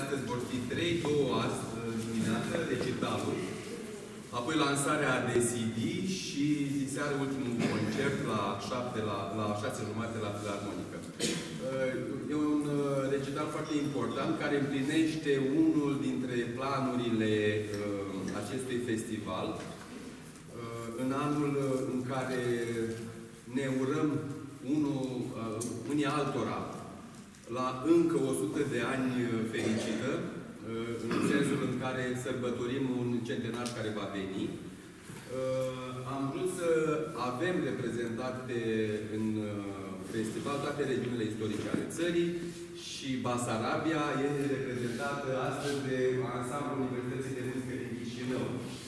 astăzi vor fi două azi dimineață, recitalul, apoi lansarea de CD și diseară ultimul concert la 6:30 la Filarmonică. E un recital foarte important care împlinește unul dintre planurile acestui festival în anul în care ne urăm unii altora la încă 100 de ani fericită, în sensul în care sărbătorim un centenar care va veni. Am vrut să avem reprezentate în festival toate regiunile istorice ale țării și Basarabia este reprezentată astăzi de ansamblul Universității de Muzică din Chișinău.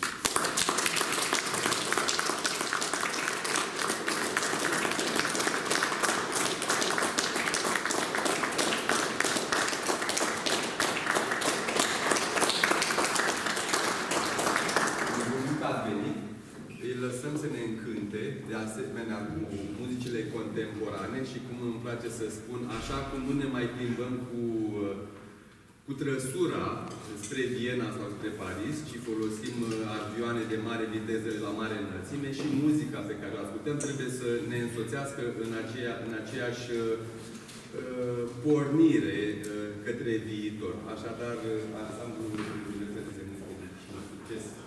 Îi lăsăm să ne încânte, de asemenea, cu muzicile contemporane și, cum îmi place să spun, așa cum nu ne mai plimbăm cu trăsura spre Viena sau spre Paris, ci folosim avioane de mare viteză la mare înălțime și muzica pe care o ascultăm trebuie să ne însoțească în aceeași pornire către viitor. Așadar, ansamblul Universității de Muzică și succes!